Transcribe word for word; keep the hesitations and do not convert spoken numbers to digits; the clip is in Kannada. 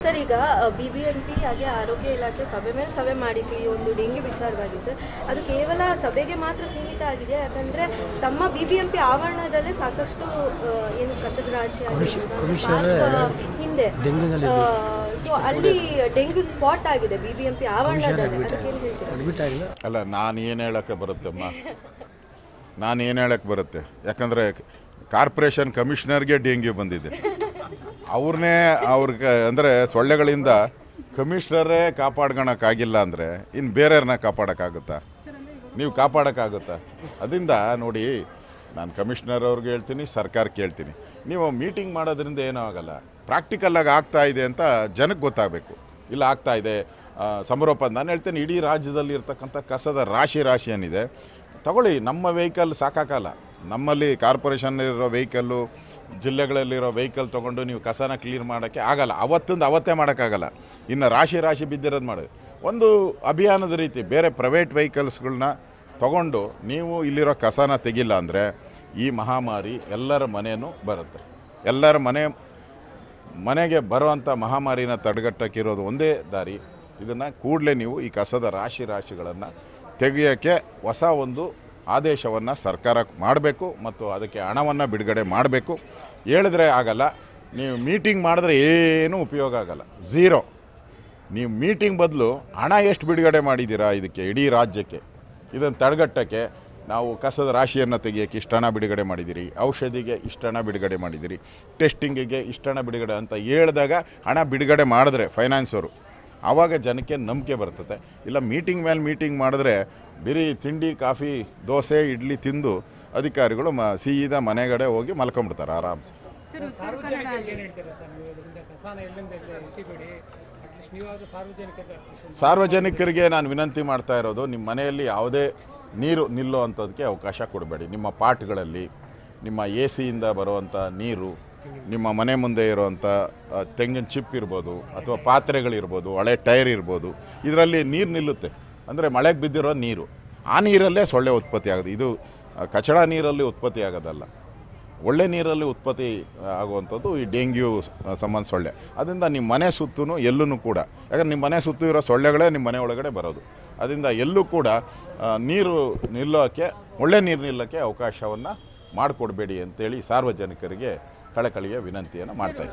ಸರ್, ಈಗ ಬಿ ಬಿ ಎಂ ಪಿ ಹಾಗೆ ಆರೋಗ್ಯ ಇಲಾಖೆ ಸಭೆ ಮೇಲೆ ಸಭೆ ಮಾಡಿದ್ವಿ ಒಂದು ಡೆಂಗ್ಯೂ ವಿಚಾರವಾಗಿ ಸರ್. ಅದು ಕೇವಲ ಸಭೆಗೆ ಮಾತ್ರ ಸೀಮಿತ ಆಗಿದೆ. ಯಾಕಂದರೆ ತಮ್ಮ ಬಿ ಬಿ ಎಂ ಪಿ ಆವರಣದಲ್ಲೇ ಸಾಕಷ್ಟು ಏನು ಕಸದ ರಾಶಿ ಹಿಂದೆ ಸೊ ಅಲ್ಲಿ ಡೆಂಗ್ಯೂ ಸ್ಪಾಟ್ ಆಗಿದೆ ಬಿ ಬಿ ಎಂ ಪಿ ಆವರಣದಲ್ಲಿ. ಅದಕ್ಕೇನು ಹೇಳ್ತೀರಾ? ಅಲ್ಲ, ನಾನು ಏನು ಹೇಳೋಕ್ಕೆ ಬರುತ್ತಮ್ಮ, ನಾನು ಏನು ಹೇಳೋಕ್ಕೆ ಬರುತ್ತೆ. ಯಾಕಂದರೆ ಕಾರ್ಪೊರೇಷನ್ ಕಮಿಷನರ್ಗೆ ಡೆಂಗ್ಯೂ ಬಂದಿದೆ. ಅವ್ರನ್ನೇ ಅವ್ರಿಗೆ ಅಂದರೆ ಸೊಳ್ಳೆಗಳಿಂದ ಕಮಿಷನರೇ ಕಾಪಾಡ್ಕೊಳಕ್ಕಾಗಿಲ್ಲ ಅಂದರೆ ಇನ್ನು ಬೇರೆಯವ್ರನ್ನ ಕಾಪಾಡೋಕ್ಕಾಗುತ್ತಾ? ನೀವು ಕಾಪಾಡೋಕ್ಕಾಗುತ್ತಾ? ಅದರಿಂದ ನೋಡಿ, ನಾನು ಕಮಿಷನರ್ ಅವ್ರಿಗೆ ಹೇಳ್ತೀನಿ, ಸರ್ಕಾರಕ್ಕೆ ಹೇಳ್ತೀನಿ, ನೀವು ಮೀಟಿಂಗ್ ಮಾಡೋದ್ರಿಂದ ಏನೂ ಆಗೋಲ್ಲ. ಪ್ರಾಕ್ಟಿಕಲ್ಲಾಗಿ ಆಗ್ತಾ ಇದೆ ಅಂತ ಜನಕ್ಕೆ ಗೊತ್ತಾಗಬೇಕು. ಇಲ್ಲ ಆಗ್ತಾ ಇದೆ ಸಮರೋಪ. ನಾನು ಹೇಳ್ತೇನೆ, ಇಡೀ ರಾಜ್ಯದಲ್ಲಿ ಇರ್ತಕ್ಕಂಥ ಕಸದ ರಾಶಿ ರಾಶಿ ಏನಿದೆ ತಗೊಳ್ಳಿ. ನಮ್ಮ ವೆಹಿಕಲ್ ಸಾಕಾಗಲ್ಲ. ನಮ್ಮಲ್ಲಿ ಕಾರ್ಪೊರೇಷನ್ನಲ್ಲಿರೋ ವೆಹಿಕಲ್ಲು, ಜಿಲ್ಲೆಗಳಲ್ಲಿರೋ ವೆಹಿಕಲ್ ತೊಗೊಂಡು ನೀವು ಕಸನ ಕ್ಲೀನ್ ಮಾಡೋಕ್ಕೆ ಆಗಲ್ಲ. ಅವತ್ತಿಂದ ಅವತ್ತೇ ಮಾಡೋಕ್ಕಾಗಲ್ಲ. ಇನ್ನು ರಾಶಿ ರಾಶಿ ಬಿದ್ದಿರೋದು ಮಾಡಿ ಒಂದು ಅಭಿಯಾನದ ರೀತಿ ಬೇರೆ ಪ್ರೈವೇಟ್ ವೆಹಿಕಲ್ಸ್ಗಳನ್ನ ತೊಗೊಂಡು ನೀವು ಇಲ್ಲಿರೋ ಕಸನ ತೆಗಿಲ್ಲ ಅಂದರೆ ಈ ಮಹಾಮಾರಿ ಎಲ್ಲರ ಮನೆಯೂ ಬರುತ್ತೆ. ಎಲ್ಲರ ಮನೆ ಮನೆಗೆ ಬರುವಂಥ ಮಹಾಮಾರಿನ ತಡೆಗಟ್ಟಕ್ಕಿರೋದು ಒಂದೇ ದಾರಿ. ಇದನ್ನು ಕೂಡಲೇ ನೀವು ಈ ಕಸದ ರಾಶಿ ರಾಶಿಗಳನ್ನು ತೆಗೆಯೋಕ್ಕೆ ಹೊಸ ಒಂದು ಆದೇಶವನ್ನು ಸರ್ಕಾರ ಮಾಡಬೇಕು ಮತ್ತು ಅದಕ್ಕೆ ಹಣವನ್ನು ಬಿಡುಗಡೆ ಮಾಡಬೇಕು. ಹೇಳಿದ್ರೆ ಆಗಲ್ಲ. ನೀವು ಮೀಟಿಂಗ್ ಮಾಡಿದ್ರೆ ಏನೂ ಉಪಯೋಗ ಆಗಲ್ಲ, ಝೀರೋ. ನೀವು ಮೀಟಿಂಗ್ ಬದಲು ಹಣ ಎಷ್ಟು ಬಿಡುಗಡೆ ಮಾಡಿದ್ದೀರಾ ಇದಕ್ಕೆ, ಇಡೀ ರಾಜ್ಯಕ್ಕೆ ಇದನ್ನು ತಡೆಗಟ್ಟಕ್ಕೆ? ನಾವು ಕಸದ ರಾಶಿಯನ್ನು ತೆಗಿಯೋಕ್ಕೆ ಇಷ್ಟು ಹಣ ಬಿಡುಗಡೆ ಮಾಡಿದ್ದೀರಿ, ಔಷಧಿಗೆ ಇಷ್ಟು ಹಣ ಬಿಡುಗಡೆ ಮಾಡಿದ್ದೀರಿ, ಟೆಸ್ಟಿಂಗಿಗೆ ಇಷ್ಟು ಹಣ ಬಿಡುಗಡೆ ಅಂತ ಹೇಳಿದಾಗ ಹಣ ಬಿಡುಗಡೆ ಮಾಡಿದ್ರೆ ಫೈನಾನ್ಸವರು, ಆವಾಗ ಜನಕ್ಕೆ ನಂಬಿಕೆ ಬರ್ತದೆ. ಇಲ್ಲ ಮೀಟಿಂಗ್ ಮೇಲೆ ಮೀಟಿಂಗ್ ಮಾಡಿದ್ರೆ ಬರೀ ತಿಂಡಿ ಕಾಫಿ ದೋಸೆ ಇಡ್ಲಿ ತಿಂದು ಅಧಿಕಾರಿಗಳು ಮ ಸೀದಾ ಮನೆಗಡೆ ಹೋಗಿ ಮಲ್ಕೊಂಡ್ಬಿಡ್ತಾರೆ ಆರಾಮ್ಸೆ. ಸಾರ್ವಜನಿಕರಿಗೆ ನಾನು ವಿನಂತಿ ಮಾಡ್ತಾ ಇರೋದು, ನಿಮ್ಮ ಮನೆಯಲ್ಲಿ ಯಾವುದೇ ನೀರು ನಿಲ್ಲೋ ಅಂಥದಕ್ಕೆ ಅವಕಾಶ ಕೊಡಬೇಡಿ. ನಿಮ್ಮ ಪಾಟ್ಗಳಲ್ಲಿ ನಿಮ್ಮ ಎ ಸಿಯಿಂದ ಬರುವಂಥ ನೀರು, ನಿಮ್ಮ ಮನೆ ಮುಂದೆ ಇರುವಂಥ ತೆಂಗಿನ ಚಿಪ್ ಇರ್ಬೋದು ಅಥವಾ ಪಾತ್ರೆಗಳಿರ್ಬೋದು, ಹಳೆ ಟೈರ್ ಇರ್ಬೋದು, ಇದರಲ್ಲಿ ನೀರು ನಿಲ್ಲುತ್ತೆ. ಅಂದರೆ ಮಳೆಗೆ ಬಿದ್ದಿರೋ ನೀರು, ಆ ನೀರಲ್ಲೇ ಸೊಳ್ಳೆ ಉತ್ಪತ್ತಿ ಆಗೋದು. ಇದು ಕಚಡ ನೀರಲ್ಲಿ ಉತ್ಪತ್ತಿ ಆಗೋದಲ್ಲ, ಒಳ್ಳೆ ನೀರಲ್ಲಿ ಉತ್ಪತ್ತಿ ಆಗುವಂಥದ್ದು ಈ ಡೆಂಗ್ಯೂ ಸಂಬಂಧ ಸೊಳ್ಳೆ. ಅದರಿಂದ ನಿಮ್ಮ ಮನೆ ಸುತ್ತೂ ಎಲ್ಲೂ ಕೂಡ, ಯಾಕಂದ್ರೆ ನಿಮ್ಮ ಮನೆ ಸುತ್ತೂ ಇರೋ ಸೊಳ್ಳೆಗಳೇ ನಿಮ್ಮ ಮನೆ ಒಳಗಡೆ ಬರೋದು. ಅದರಿಂದ ಎಲ್ಲೂ ಕೂಡ ನೀರು ನಿಲ್ಲೋಕ್ಕೆ, ಒಳ್ಳೆ ನೀರು ನಿಲ್ಲೋಕ್ಕೆ ಅವಕಾಶವನ್ನು ಮಾಡಿಕೊಡ್ಬೇಡಿ ಅಂತೇಳಿ ಸಾರ್ವಜನಿಕರಿಗೆ ಕಳಕಳಿಯ ವಿನಂತಿಯನ್ನು ಮಾಡ್ತಾಯಿದ್ದೀನಿ.